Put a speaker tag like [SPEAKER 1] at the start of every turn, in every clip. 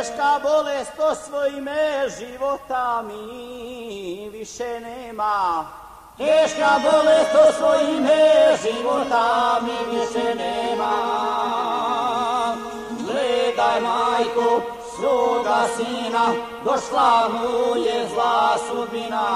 [SPEAKER 1] Teška bolest osvoji me, života mi više nema. Teška bolest osvoji me, života mi više nema. Gledaj, majko, svoga sina, došla mu je zla sudbina.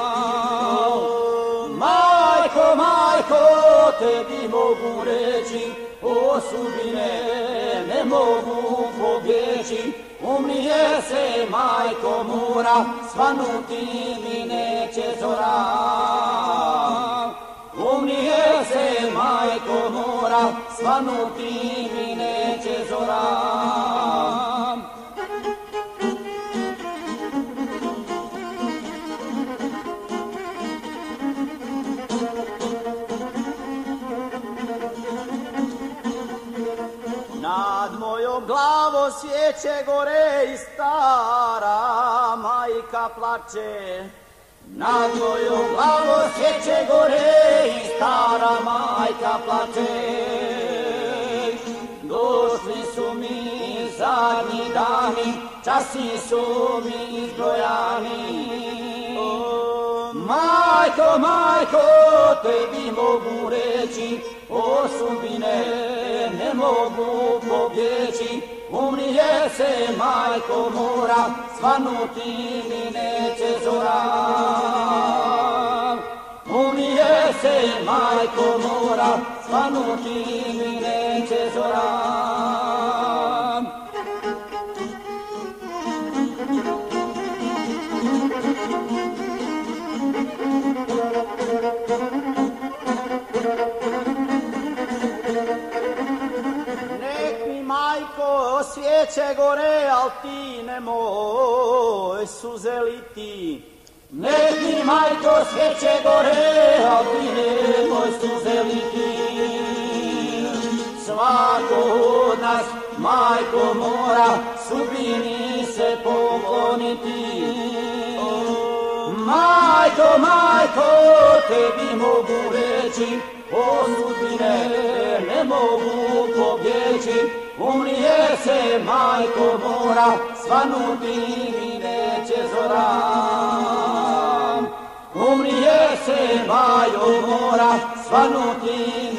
[SPEAKER 1] Majko, majko, tebi mogu reći, o sudbine ne mogu pobjeći. Umrije se, majko, mora, svanuti mi neće zora. Umrije se, majko, mora, svanuti mi neće zora. Nad mojom glavom svijeće gore i stara majka plače. Nad mojom glavom svijeće gore i stara majka plače. Došli su mi zadnji dani, časi su mi izbrojani. Majko, majko, tebi mogu reći, o sudbine ne mogu pobjeći. Umrije se, majko, mora, svanuti mi neće zora. Umrije se, majko, mora, svanuti mi neće zora. Nek mi, majko, svijeće gore, al ti nemoj suze liti. Nek mi, majko, svijeće gore, al ti nemoj suze liti. Svako od nas, majko, mora sudbini se pokloniti. Majko, majko, tebi mogu reći, o sudbine ne mogu pobjeći. Umrije se, majko, mora, svanuti mi neće zora. Umrije se, majko, mora, svanuti